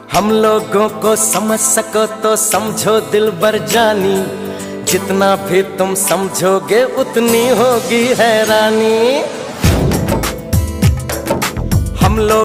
हम लोगों को समझ सको तो समझो दिलबर जानी, जितना भी तुम समझोगे उतनी होगी हैरानी।